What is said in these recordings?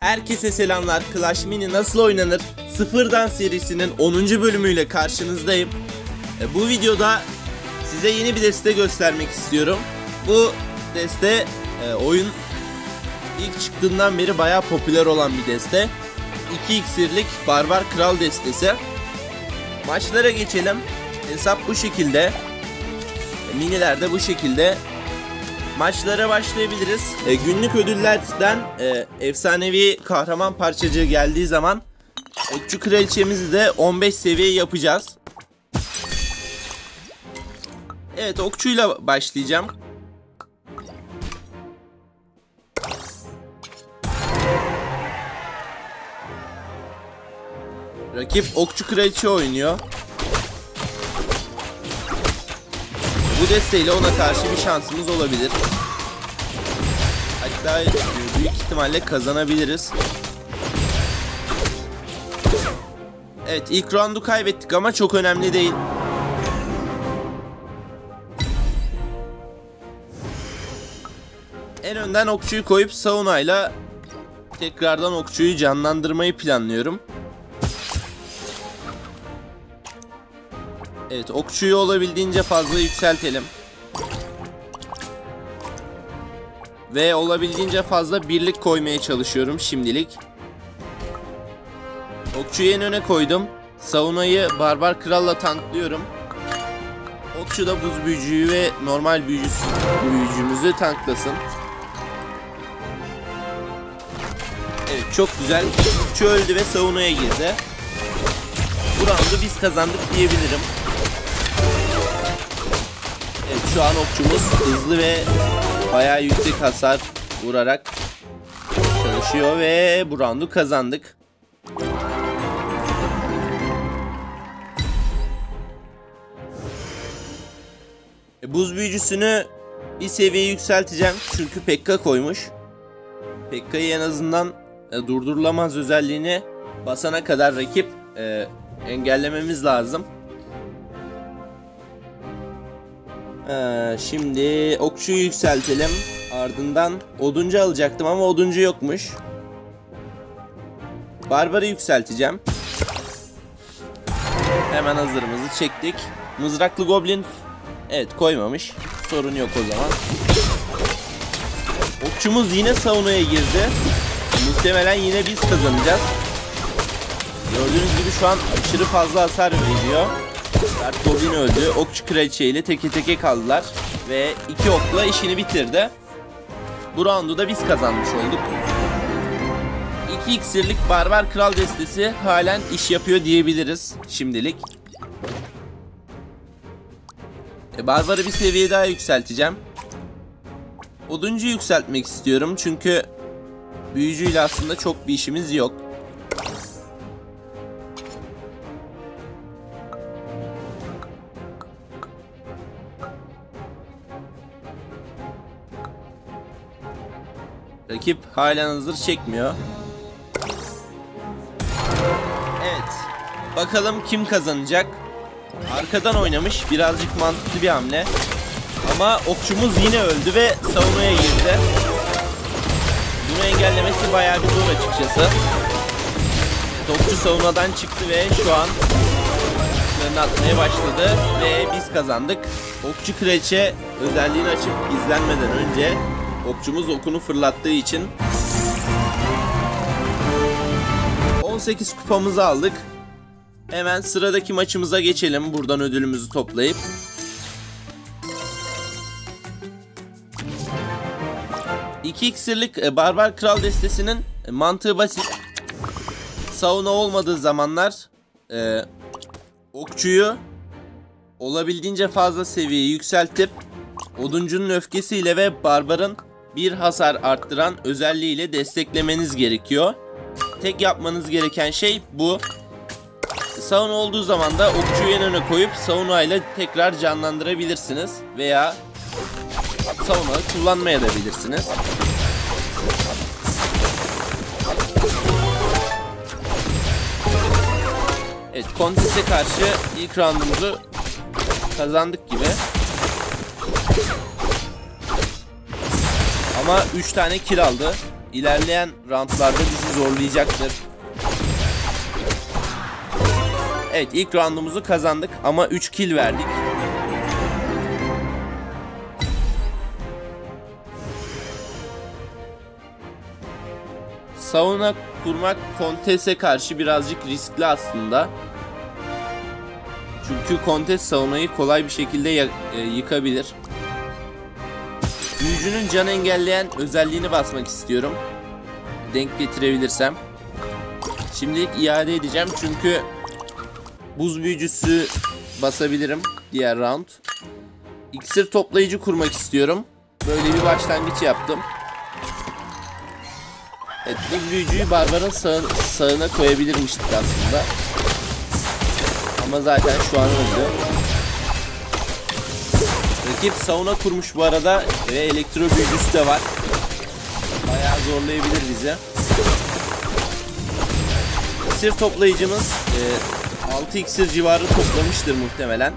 Herkese selamlar. Clash Mini nasıl oynanır? Sıfırdan serisinin 10. bölümüyle karşınızdayım. Bu videoda size yeni bir deste göstermek istiyorum. Bu deste oyun ilk çıktığından beri bayağı popüler olan bir deste. 2 iksirlik Barbar Kral destesi. Maçlara geçelim. Hesap bu şekilde. Miniler de bu şekilde. Maçlara başlayabiliriz. Günlük ödüllerden efsanevi kahraman parçacığı geldiği zaman Okçu Kraliçemizi de 15 seviye yapacağız. Evet, okçuyla başlayacağım. Rakip Okçu Kraliçe oynuyor. Bu desteğiyle ona karşı bir şansımız olabilir. Hatta büyük ihtimalle kazanabiliriz. Evet, ilk roundu kaybettik ama çok önemli değil. En önden okçuyu koyup savunayla tekrardan okçuyu canlandırmayı planlıyorum. Evet, okçuyu olabildiğince fazla yükseltelim. Ve olabildiğince fazla birlik koymaya çalışıyorum şimdilik. Okçuyu en öne koydum. Savunayı Barbar Kral'la tanklıyorum. Okçu da buz büyücüyü ve normal büyücümüzü tanklasın. Evet, çok güzel. Okçu öldü ve savunaya girdi. Bu roundu biz kazandık diyebilirim. Evet, şu an okçumuz hızlı ve bayağı yüksek hasar vurarak çalışıyor ve bu roundu kazandık. Buz büyücüsünü bir seviye yükselteceğim çünkü Pekka koymuş. Pekka'yı en azından durdurulamaz özelliğini basana kadar rakip engellememiz lazım. Şimdi okçuyu yükseltelim. Ardından oduncu alacaktım ama oduncu yokmuş. Barbarı yükselteceğim. Hemen hazırımızı çektik. Mızraklı goblin, evet, koymamış. Sorun yok o zaman. Okçumuz yine savunmaya girdi. Muhtemelen yine biz kazanacağız. Gördüğünüz gibi şu an aşırı fazla hasar veriyor. Dark Goblin öldü. Okçu Kraliçe ile teke teke kaldılar. Ve 2 okla işini bitirdi. Bu roundu da biz kazanmış olduk. 2 iksirlik Barbar Kral destesi halen iş yapıyor diyebiliriz şimdilik. Barbar'ı bir seviye daha yükselteceğim. Oduncuyu yükseltmek istiyorum çünkü büyücüyle aslında çok bir işimiz yok. Rakip halen hazır çekmiyor. Evet. Bakalım kim kazanacak? Arkadan oynamış. Birazcık mantıklı bir hamle. Ama okçumuz yine öldü ve savunmaya girdi. Bunu engellemesi bayağı bir zor açıkçası. Okçu savunmadan çıktı ve şu an okçularını atmaya başladı. Ve biz kazandık. Okçu Kraliçe özelliğini açıp izlenmeden önce okçumuz okunu fırlattığı için 18 kupamızı aldık. Hemen sıradaki maçımıza geçelim. Buradan ödülümüzü toplayıp. İki iksirlik Barbar Kral destesinin mantığı basit. Savunma olmadığı zamanlar okçuyu olabildiğince fazla seviyeyi yükseltip oduncunun öfkesiyle ve barbarın bir hasar arttıran özelliğiyle desteklemeniz gerekiyor. Tek yapmanız gereken şey bu. Savunma olduğu zaman da okçuyu en öne koyup savunmayla tekrar canlandırabilirsiniz veya savunma kullanmaya da bilirsiniz. Evet, Kontes'e karşı ilk roundumuzu kazandık gibi. Ama 3 tane kill aldı. ilerleyen roundlarda bizi zorlayacaktır. Evet, ilk roundumuzu kazandık ama 3 kill verdik. Sauna kurmak Kontes'e karşı birazcık riskli aslında. Çünkü Kontes saunayı kolay bir şekilde yıkabilir. Büyücünün can engelleyen özelliğini basmak istiyorum. Denk getirebilirsem. Şimdilik iade edeceğim çünkü buz büyücüsü basabilirim diğer round. İksir toplayıcı kurmak istiyorum. Böyle bir başlangıç yaptım. Evet, buz büyücüyü barbarın sağına koyabilirmiştik aslında. Ama zaten şu an öldü. Rakip sauna kurmuş bu arada ve elektro büyücüsü de var. Bayağı zorlayabilir bizi. İksir toplayıcımız 6 iksir civarı toplamıştır muhtemelen.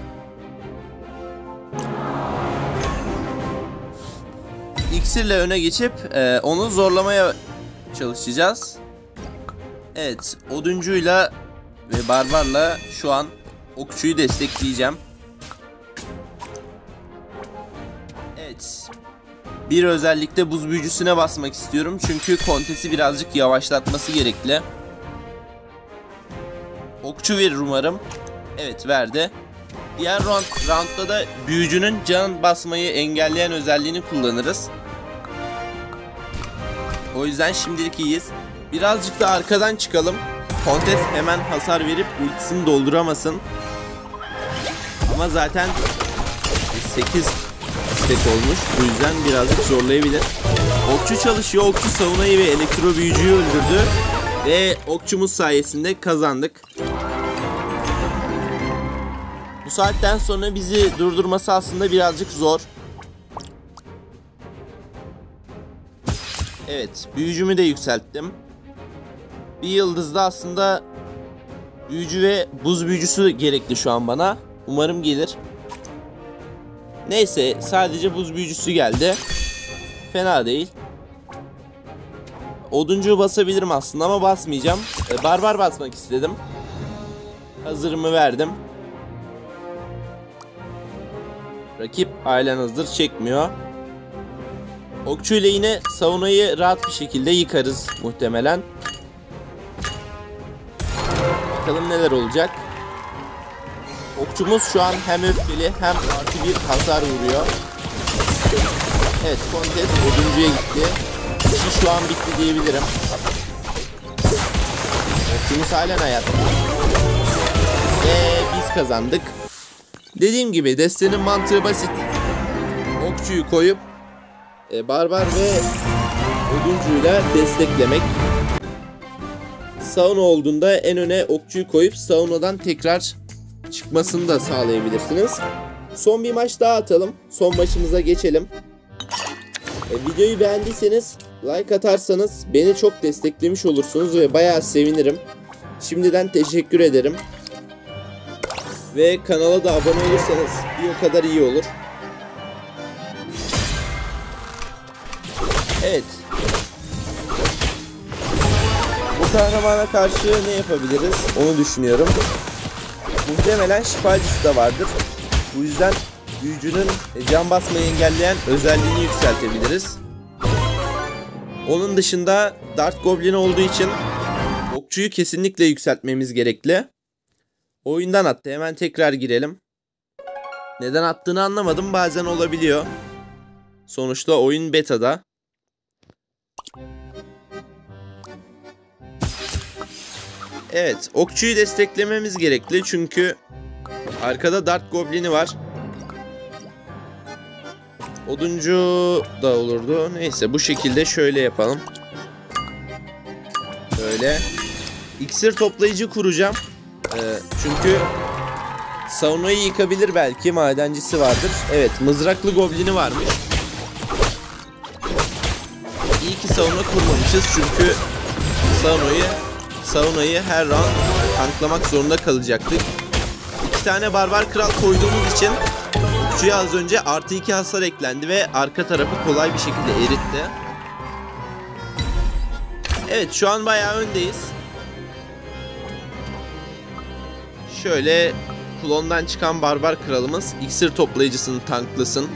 İksirle öne geçip onu zorlamaya çalışacağız. Evet, oduncuyla ve barbarla şu an okçuyu destekleyeceğim. Evet. Bir özellikle buz büyücüsüne basmak istiyorum çünkü Kontes'i birazcık yavaşlatması gerekli. Okçu verir umarım. Evet, verdi. Diğer roundda da büyücünün can basmayı engelleyen özelliğini kullanırız. O yüzden şimdilik iyiyiz. Birazcık da arkadan çıkalım. Kontes hemen hasar verip ultisini dolduramasın. Ama zaten 8 istek olmuş. Bu yüzden birazcık zorlayabilir. Okçu çalışıyor. Okçu savunayı ve elektro büyücüyü öldürdü. Ve okçumuz sayesinde kazandık. Bu saatten sonra bizi durdurması aslında birazcık zor. Evet, büyücümü de yükselttim. Bir yıldızda aslında büyücü ve buz büyücüsü gerekli şu an bana. Umarım gelir. Neyse, sadece buz büyücüsü geldi. Fena değil. Oduncuğu basabilirim aslında ama basmayacağım. Barbar basmak istedim. Hazırımı verdim. Rakip halen hazır çekmiyor. Okçu ile yine saunayı rahat bir şekilde yıkarız muhtemelen. Bakalım neler olacak. Okçumuz şu an hem öfkeli hem artı bir hasar vuruyor. Evet, Kontes oduncuya gitti. İşi şu an bitti diyebilirim. Okçumuz halen hayatta. Ve biz kazandık. Dediğim gibi destenin mantığı basit. Okçuyu koyup barbar ve oduncuyla desteklemek. Sauna olduğunda en öne okçuyu koyup saunadan tekrar çıkmasını da sağlayabilirsiniz. Son bir maç daha atalım. Son maçımıza geçelim. Videoyu beğendiyseniz like atarsanız beni çok desteklemiş olursunuz ve bayağı sevinirim. Şimdiden teşekkür ederim. Ve kanala da abone olursanız bir o kadar iyi olur. Evet. Bu kahramana karşı ne yapabiliriz onu düşünüyorum. Muhtemelen şifacısı da vardır. Bu yüzden büyücünün can basmayı engelleyen özelliğini yükseltebiliriz. Onun dışında Dart Goblin olduğu için okçuyu kesinlikle yükseltmemiz gerekli. Oyundan attı. Hemen tekrar girelim. Neden attığını anlamadım. Bazen olabiliyor. Sonuçta oyun beta'da. Evet, okçuyu desteklememiz gerekli çünkü arkada Dart Goblin'i var. Oduncu da olurdu. Neyse, bu şekilde şöyle yapalım. Böyle. İksir toplayıcı kuracağım. Çünkü saunayı yıkabilir belki. Madencisi vardır. Evet, mızraklı Goblin'i varmış. İyi ki sauna kurmamışız çünkü saunayı her round tanklamak zorunda kalacaktık. 2 tane barbar kral koyduğumuz için okçuya az önce +2 hasar eklendi ve arka tarafı kolay bir şekilde eritti. Evet, şu an bayağı öndeyiz. Şöyle klondan çıkan barbar kralımız iksir toplayıcısını tanklasın.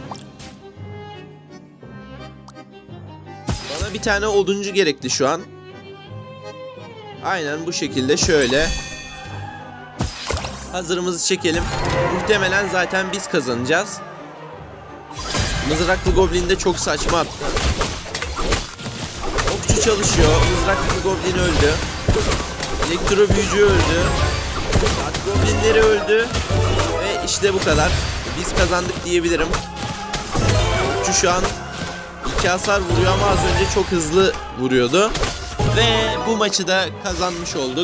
Bana bir tane oduncu gerekli şu an. Aynen bu şekilde şöyle. Hazırımızı çekelim. Muhtemelen zaten biz kazanacağız. Mızraklı goblin de çok saçma attı. Okçu çalışıyor. Mızraklı goblin öldü. Elektro büyücü öldü. At goblinleri öldü. Ve işte bu kadar. Biz kazandık diyebilirim. Okçu şu an 2 hasar vuruyor ama az önce çok hızlı vuruyordu. Ve bu maçı da kazanmış olduk.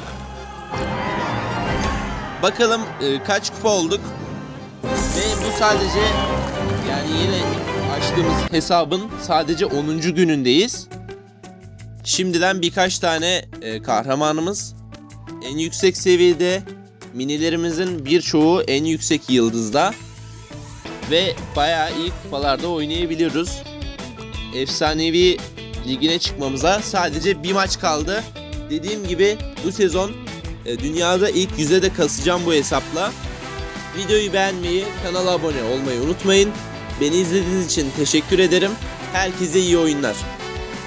Bakalım kaç kupa olduk. Ve bu sadece, yani yine açtığımız hesabın sadece 10. günündeyiz. Şimdiden birkaç tane kahramanımız en yüksek seviyede. Minilerimizin birçoğu en yüksek yıldızda. Ve bayağı iyi kupalarda oynayabiliyoruz. Efsanevi ligine çıkmamıza sadece bir maç kaldı. Dediğim gibi bu sezon dünyada ilk 100'e de kasacağım bu hesapla. Videoyu beğenmeyi, kanala abone olmayı unutmayın. Beni izlediğiniz için teşekkür ederim. Herkese iyi oyunlar.